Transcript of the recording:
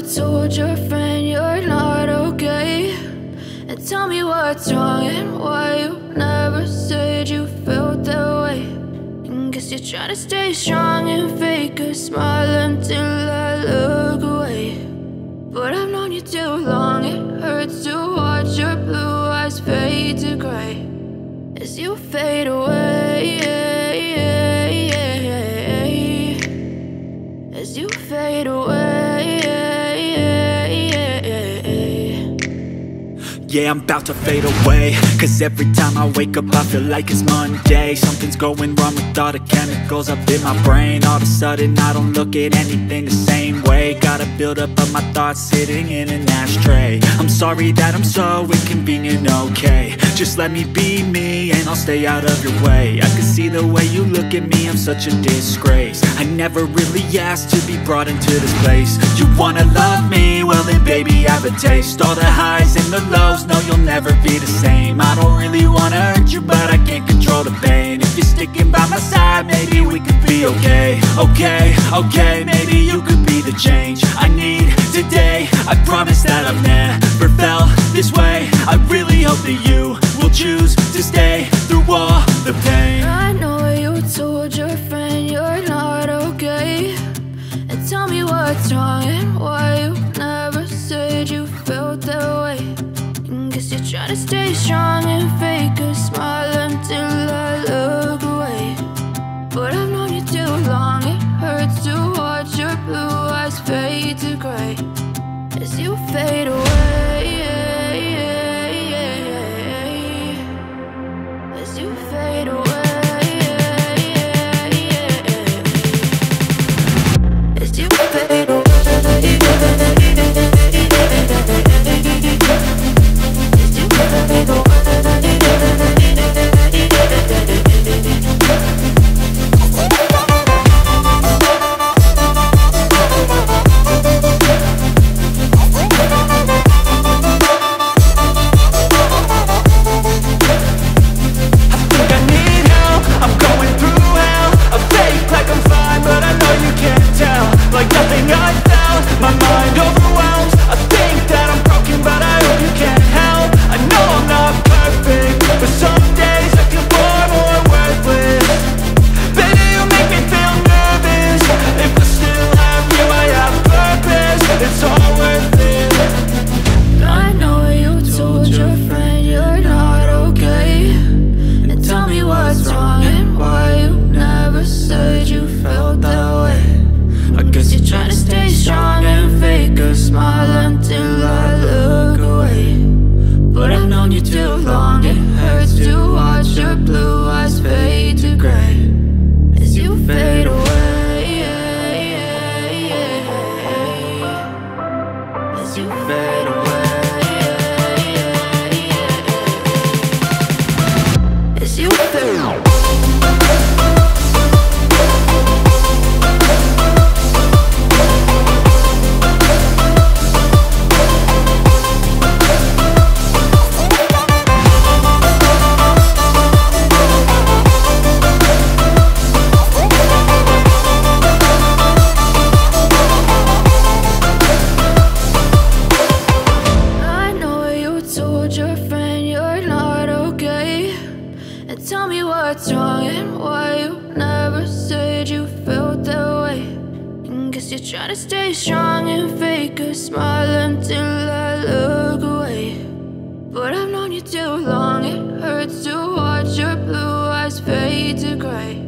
told your friend you're not okay? And tell me what's wrong and why you never said you felt that way. And guess you're trying to stay strong and fake a smile until I look away. But I've known you too long, it hurts to watch your blue eyes fade to gray as you fade away, as you fade away. Yeah, I'm about to fade away, cause every time I wake up I feel like it's Monday. Something's going wrong with all the chemicals up in my brain. All of a sudden I don't look at anything the same way. Gotta build up of my thoughts sitting in an ashtray. I'm sorry that I'm so inconvenient, okay? Just let me be me and I'll stay out of your way. I can see the way you look at me, I'm such a disgrace. I never really asked to be brought into this place. You wanna love me? Well then baby, have a taste. All the highs and the lows, no, you'll never be the same. I don't really wanna hurt you, but I can't control the pain. If you're sticking by my side, maybe we could be okay. Okay, maybe you could be the change I need today. I promise that I've never felt this way. I really hope that you will choose to stay through all the pain. I know you told your friend you're not okay. And tell me what's wrong and why you never said you felt that way. Guess you're trying to stay strong and fake a smile until I look away. But I've known you too long, it hurts to watch your blue eyes fade to gray as you fade away, as you fade away, as you fade away. Tell me what's wrong and why you never said you felt that way. And guess you're trying to stay strong and fake a smile until I look away. But I've known you too long, it hurts to watch your blue eyes fade to gray